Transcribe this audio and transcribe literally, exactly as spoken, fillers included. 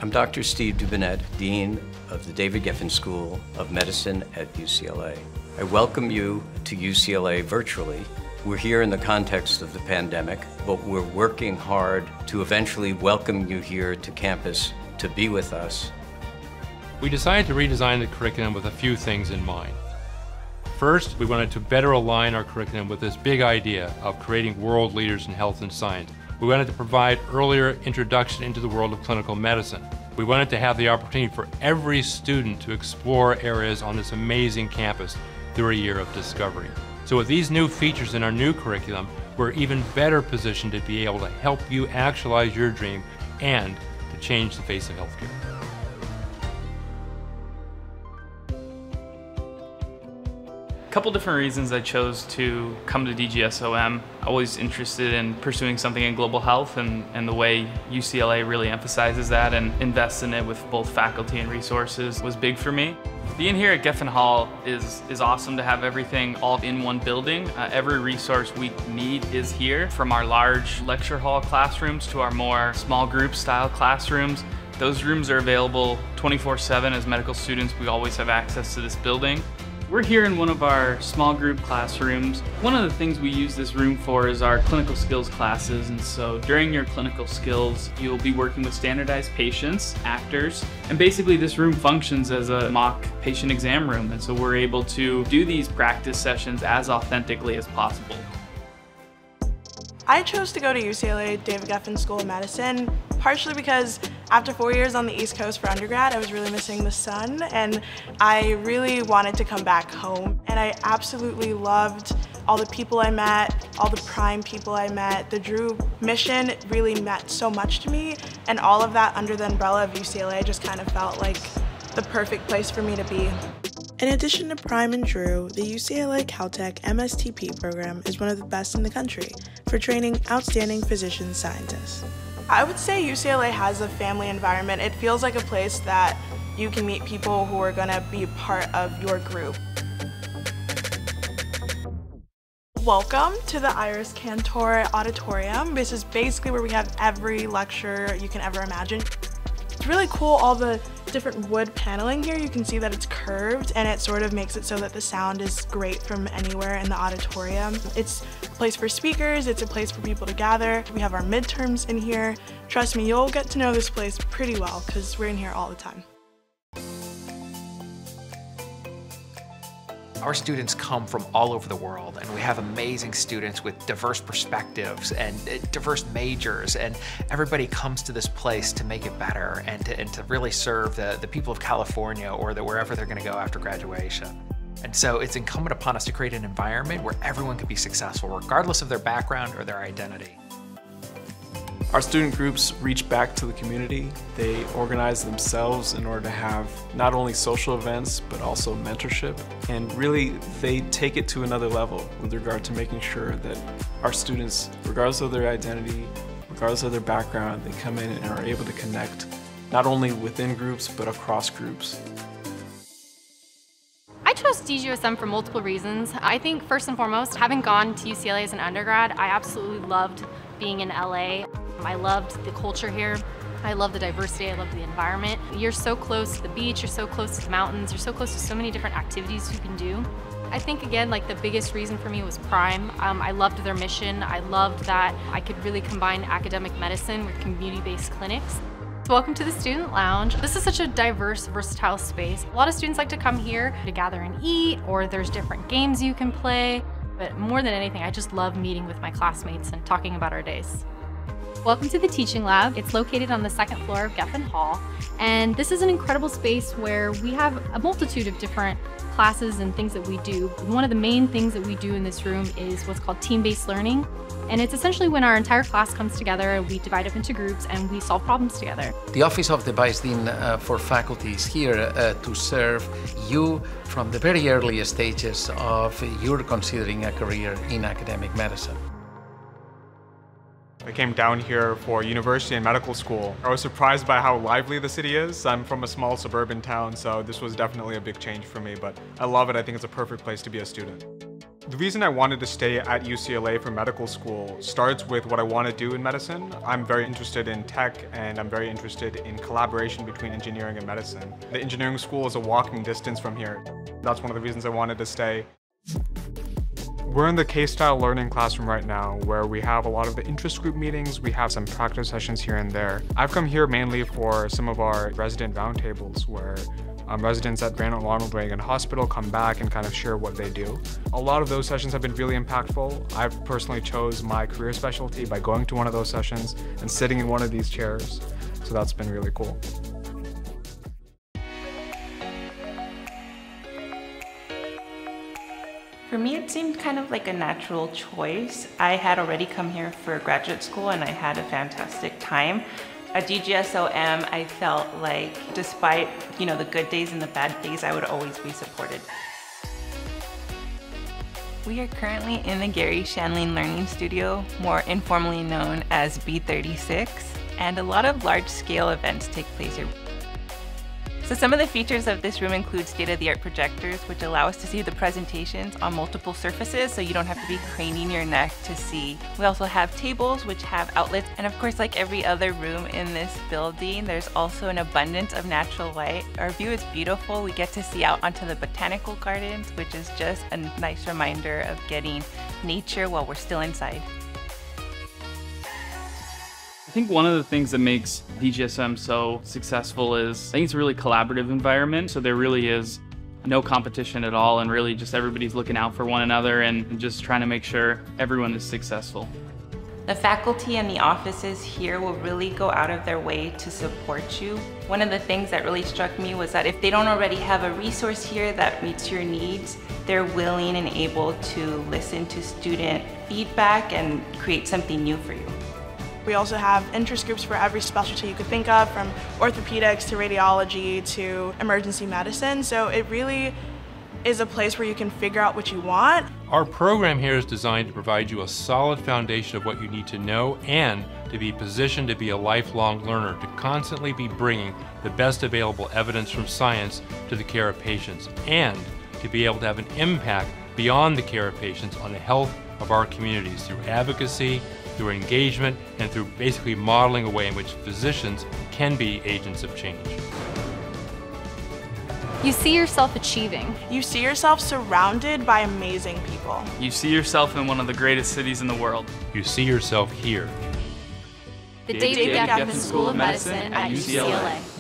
I'm Doctor Steve Dubinet, Dean of the David Geffen School of Medicine at U C L A. I welcome you to U C L A virtually. We're here in the context of the pandemic, but we're working hard to eventually welcome you here to campus to be with us. We decided to redesign the curriculum with a few things in mind. First, we wanted to better align our curriculum with this big idea of creating world leaders in health and science. We wanted to provide earlier introduction into the world of clinical medicine. We wanted to have the opportunity for every student to explore areas on this amazing campus through a year of discovery. So with these new features in our new curriculum, we're even better positioned to be able to help you actualize your dream and to change the face of healthcare. A couple different reasons I chose to come to D G S O M. Always interested in pursuing something in global health, and, and the way U C L A really emphasizes that and invests in it with both faculty and resources was big for me. Being here at Geffen Hall is, is awesome to have everything all in one building. Uh, every resource we need is here, from our large lecture hall classrooms to our more small group style classrooms. Those rooms are available twenty-four seven. As medical students, we always have access to this building. We're here in one of our small group classrooms. One of the things we use this room for is our clinical skills classes, and so during your clinical skills, you'll be working with standardized patients, actors, and basically this room functions as a mock patient exam room, and so we're able to do these practice sessions as authentically as possible. I chose to go to U C L A David Geffen School of Medicine partially because after four years on the East Coast for undergrad, I was really missing the sun, and I really wanted to come back home. And I absolutely loved all the people I met, all the Prime people I met. The Drew mission really meant so much to me, and all of that under the umbrella of U C L A just kind of felt like the perfect place for me to be. In addition to Prime and Drew, the U C L A Caltech M S T P program is one of the best in the country for training outstanding physician scientists. I would say U C L A has a family environment. It feels like a place that you can meet people who are going to be part of your group. Welcome to the Iris Cantor Auditorium. This is basically where we have every lecture you can ever imagine. It's really cool, all the different wood paneling here. You can see that it's curved, and it sort of makes it so that the sound is great from anywhere in the auditorium. It's a place for speakers, it's a place for people to gather. We have our midterms in here. Trust me, you'll get to know this place pretty well because we're in here all the time. Our students come from all over the world, and we have amazing students with diverse perspectives and diverse majors, and everybody comes to this place to make it better and to, and to really serve the, the people of California or the, wherever they're going to go after graduation. And so it's incumbent upon us to create an environment where everyone can be successful, regardless of their background or their identity. Our student groups reach back to the community. They organize themselves in order to have not only social events, but also mentorship. And really, they take it to another level with regard to making sure that our students, regardless of their identity, regardless of their background, they come in and are able to connect not only within groups, but across groups. I chose D G S O M for multiple reasons. I think first and foremost, having gone to U C L A as an undergrad, I absolutely loved being in L A. I loved the culture here. I love the diversity, I love the environment. You're so close to the beach, you're so close to the mountains, you're so close to so many different activities you can do. I think, again, like the biggest reason for me was Prime. Um, I loved their mission. I loved that I could really combine academic medicine with community-based clinics. Welcome to the Student Lounge. This is such a diverse, versatile space. A lot of students like to come here to gather and eat, or there's different games you can play. But more than anything, I just love meeting with my classmates and talking about our days. Welcome to the Teaching Lab. It's located on the second floor of Geffen Hall, and this is an incredible space where we have a multitude of different classes and things that we do. One of the main things that we do in this room is what's called team-based learning, and it's essentially when our entire class comes together, we divide up into groups and we solve problems together. The Office of the Vice Dean uh, for Faculty is here uh, to serve you from the very early stages of your considering a career in academic medicine. I came down here for university and medical school. I was surprised by how lively the city is. I'm from a small suburban town, so this was definitely a big change for me, but I love it. I think it's a perfect place to be a student. The reason I wanted to stay at U C L A for medical school starts with what I want to do in medicine. I'm very interested in tech, and I'm very interested in collaboration between engineering and medicine. The engineering school is a walking distance from here. That's one of the reasons I wanted to stay. We're in the case-style learning classroom right now, where we have a lot of the interest group meetings. We have some practice sessions here and there. I've come here mainly for some of our resident roundtables, where Um, residents at Ronald Reagan Hospital come back and kind of share what they do. A lot of those sessions have been really impactful. I've personally chose my career specialty by going to one of those sessions and sitting in one of these chairs. So that's been really cool. For me, it seemed kind of like a natural choice. I had already come here for graduate school and I had a fantastic time. At D G S O M, I felt like despite, you know, the good days and the bad days, I would always be supported. We are currently in the Gary Shandling Learning Studio, more informally known as B thirty-six, and a lot of large-scale events take place here. So some of the features of this room include state-of-the-art projectors, which allow us to see the presentations on multiple surfaces, so you don't have to be craning your neck to see. We also have tables, which have outlets, and of course, like every other room in this building, there's also an abundance of natural light. Our view is beautiful. We get to see out onto the botanical gardens, which is just a nice reminder of getting nature while we're still inside. I think one of the things that makes D G S O M so successful is I think it's a really collaborative environment. So there really is no competition at all, and really just everybody's looking out for one another and just trying to make sure everyone is successful. The faculty and the offices here will really go out of their way to support you. One of the things that really struck me was that if they don't already have a resource here that meets your needs, they're willing and able to listen to student feedback and create something new for you. We also have interest groups for every specialty you could think of, from orthopedics to radiology to emergency medicine. So it really is a place where you can figure out what you want. Our program here is designed to provide you a solid foundation of what you need to know and to be positioned to be a lifelong learner, to constantly be bringing the best available evidence from science to the care of patients, and to be able to have an impact beyond the care of patients on the health of our communities through advocacy, through engagement, and through basically modeling a way in which physicians can be agents of change. You see yourself achieving. You see yourself surrounded by amazing people. You see yourself in one of the greatest cities in the world. You see yourself here. The David Geffen School of Medicine at U C L A.